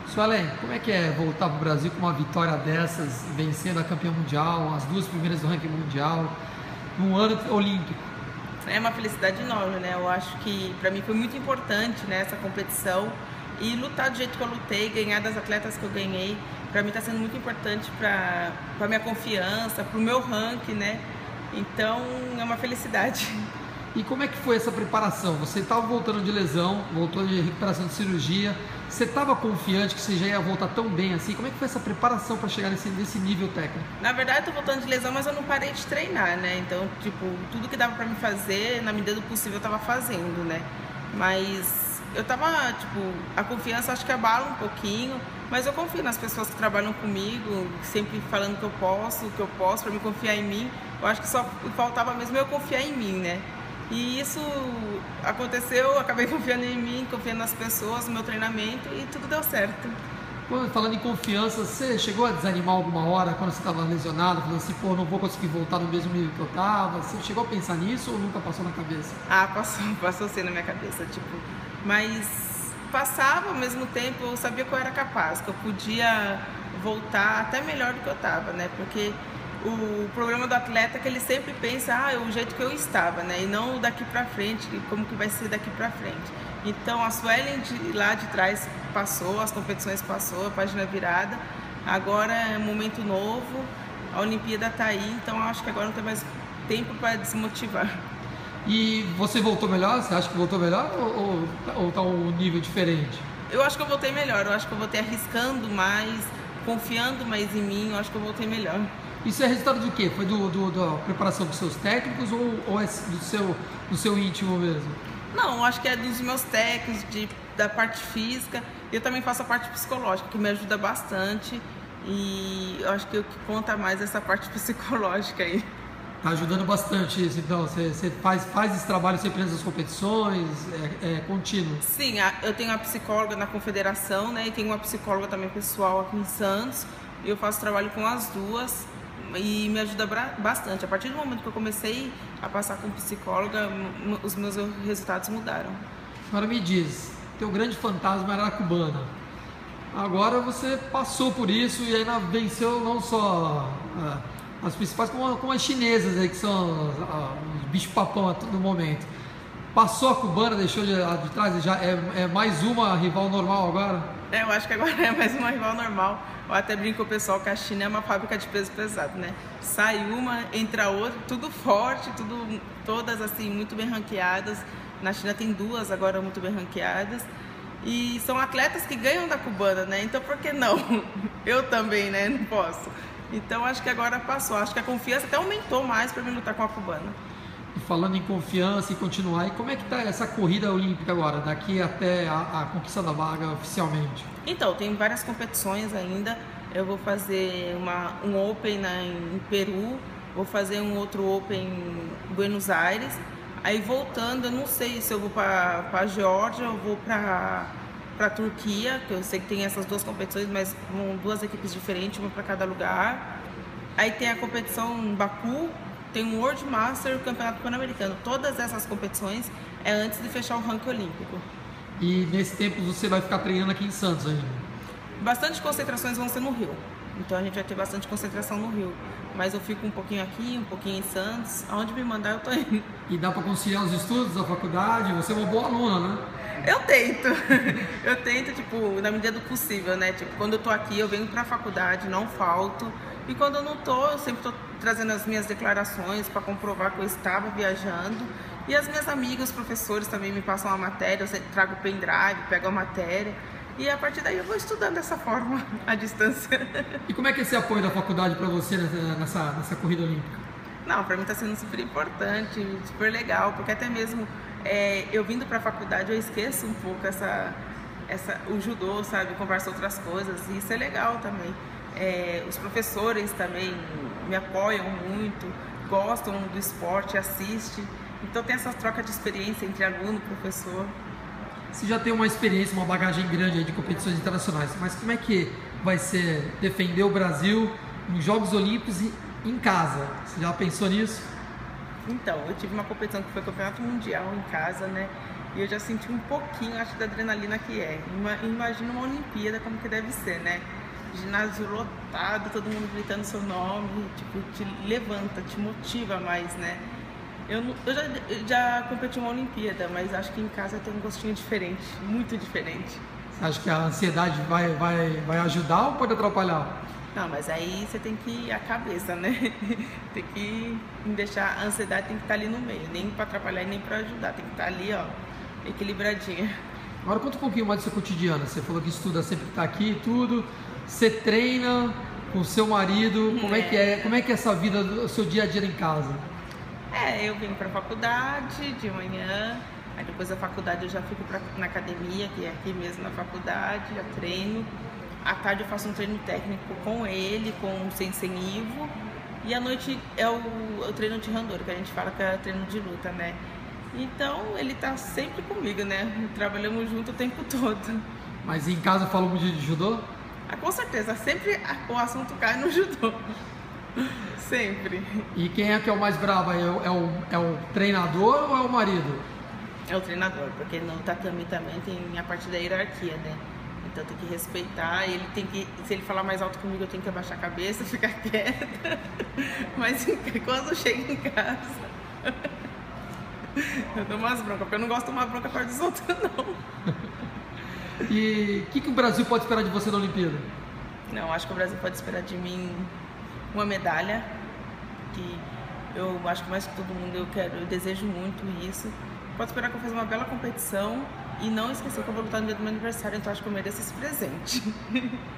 Suelen, como é que é voltar para o Brasil com uma vitória dessas, vencendo a campeã mundial, as duas primeiras do ranking mundial, num ano olímpico? É uma felicidade enorme, né? Eu acho que para mim foi muito importante, né, essa competição e lutar do jeito que eu lutei, ganhar das atletas que eu ganhei, para mim está sendo muito importante para a minha confiança, para o meu ranking, né? Então é uma felicidade. E como é que foi essa preparação? Você estava voltando de lesão, voltou de recuperação de cirurgia, você estava confiante que você já ia voltar tão bem assim? Como é que foi essa preparação para chegar nesse nível técnico? Na verdade, eu tô voltando de lesão, mas eu não parei de treinar, né? Então, tipo, tudo que dava pra me fazer, na medida do possível, eu tava fazendo, né? Mas eu tava, tipo, a confiança acho que abala um pouquinho, mas eu confio nas pessoas que trabalham comigo, sempre falando que eu posso, pra me confiar em mim. Eu acho que só faltava mesmo eu confiar em mim, né? E isso aconteceu, eu acabei confiando em mim, confiando nas pessoas, no meu treinamento e tudo deu certo. Falando em confiança, você chegou a desanimar alguma hora quando você estava lesionado, falando assim, pô, não vou conseguir voltar no mesmo nível que eu estava? Você chegou a pensar nisso ou nunca passou na cabeça? Ah, passou sim na minha cabeça, tipo, mas passava ao mesmo tempo, eu sabia que eu era capaz, que eu podia voltar até melhor do que eu estava, né? Porque o problema do atleta é que ele sempre pensa, o jeito que eu estava, né? E não o daqui pra frente, como que vai ser daqui pra frente. Então a Suelen lá de trás passou, as competições passou, a página virada. Agora é um momento novo, a Olimpíada tá aí, então acho que agora não tem mais tempo para desmotivar. E você voltou melhor? Você acha que voltou melhor ou tá um nível diferente? Eu acho que eu voltei melhor, eu acho que eu voltei arriscando mais, confiando mais em mim, eu acho que eu voltei melhor. Isso é resultado de quê? Foi da preparação dos seus técnicos ou é do seu íntimo mesmo? Não, eu acho que é dos meus técnicos, da parte física. Eu também faço a parte psicológica, que me ajuda bastante. E eu acho que o que conta mais é essa parte psicológica aí. Tá ajudando bastante isso, então você faz esse trabalho sempre nas competições, é contínuo? Sim, eu tenho a psicóloga na confederação, né, e tenho uma psicóloga também pessoal aqui em Santos, e eu faço trabalho com as duas e me ajuda bastante. A partir do momento que eu comecei a passar com psicóloga, os meus resultados mudaram. Agora me diz, teu grande fantasma era a cubana. Agora você passou por isso e ainda venceu não só as principais, como as chinesas aí, que são os bichos-papão a todo momento. Passou a cubana, deixou de trás, já é mais uma rival normal agora? Eu acho que agora é mais uma rival normal. Eu até brinco com o pessoal que a China é uma fábrica de peso pesado, né? Sai uma, entra outra, tudo forte, todas assim, muito bem ranqueadas. Na China tem duas agora muito bem ranqueadas. E são atletas que ganham da cubana, né? Então por que não? Eu também, né? Não posso. Então acho que agora passou. Acho que a confiança até aumentou mais para mim lutar com a cubana. E falando em confiança e continuar, e como é que tá essa corrida olímpica agora, daqui até a conquista da vaga oficialmente? Então, tem várias competições ainda. Eu vou fazer um Open em Peru, vou fazer um outro Open em Buenos Aires. Aí voltando, eu não sei se eu vou para a Geórgia ou vou para a Turquia, que eu sei que tem essas duas competições, mas vão duas equipes diferentes, uma para cada lugar. Aí tem a competição em Baku, tem o World Master e o Campeonato Pan-Americano. Todas essas competições é antes de fechar o ranking olímpico. E nesse tempo você vai ficar treinando aqui em Santos ainda? Bastante concentrações vão ser no Rio. Então a gente vai ter bastante concentração no Rio. Mas eu fico um pouquinho aqui, um pouquinho em Santos. Aonde me mandar eu tô indo. E dá para conciliar os estudos da faculdade? Você é uma boa aluna, né? Eu tento. Eu tento, tipo, na medida do possível, né? Tipo, quando eu tô aqui, eu venho pra faculdade, não falto. E quando eu não tô, eu sempre tô trazendo as minhas declarações para comprovar que eu estava viajando. E as minhas amigas, os professores também me passam a matéria, eu trago o pendrive, pego a matéria. E a partir daí eu vou estudando dessa forma, à distância. E como é que é esse apoio da faculdade para você nessa corrida olímpica? Não, para mim está sendo super importante, super legal, porque até mesmo eu vindo para a faculdade eu esqueço um pouco o judô, sabe, converso outras coisas, e isso é legal também. Os professores também me apoiam muito, gostam do esporte, assistem, então tem essa troca de experiência entre aluno e professor. Você já tem uma experiência, uma bagagem grande aí de competições internacionais, mas como é que vai ser defender o Brasil em Jogos Olímpicos e em casa? Você já pensou nisso? Então, eu tive uma competição que foi Campeonato Mundial em casa, né? E eu já senti um pouquinho, acho, da adrenalina que é. Imagina uma Olimpíada como que deve ser, né? Ginásio lotado, todo mundo gritando seu nome, tipo, te levanta, te motiva mais, né? Eu já competi uma Olimpíada, mas acho que em casa tem um gostinho diferente, muito diferente. Você acha que a ansiedade vai ajudar ou pode atrapalhar? Não, mas aí você tem que ir a cabeça, né? Tem que deixar, a ansiedade tem que estar ali no meio, nem para atrapalhar e nem para ajudar, tem que estar ali, ó, equilibradinha. Agora conta um pouquinho mais do seu cotidiano. Você falou que estuda sempre que está aqui e tudo. Você treina com o seu marido. Como é que é? Como é que é essa vida, o seu dia a dia em casa? Eu vim para a faculdade de manhã, aí depois da faculdade eu já fico na academia, que é aqui mesmo na faculdade, já treino. À tarde eu faço um treino técnico com ele, com o Sensei Ivo. E à noite é o treino de Randori, que a gente fala que é treino de luta, né? Então ele tá sempre comigo, né? Trabalhamos junto o tempo todo. Mas em casa falou muito de judô? Com certeza, sempre o assunto cai no judô. Sempre. E quem é que é o mais bravo aí? É o treinador ou é o marido? É o treinador, porque no tatame também tem a parte da hierarquia, né? Então tem que respeitar, se ele falar mais alto comigo, eu tenho que abaixar a cabeça, ficar quieta. Mas quando chega em casa, eu dou umas broncas, porque eu não gosto de tomar bronca perto dos outros, não. E o que o Brasil pode esperar de você na Olimpíada? Não, acho que o Brasil pode esperar de mim uma medalha, que eu acho que mais que todo mundo eu desejo muito isso. Pode esperar que eu faça uma bela competição e não esquecer que eu vou lutar no dia do meu aniversário, então acho que eu mereço esse presente.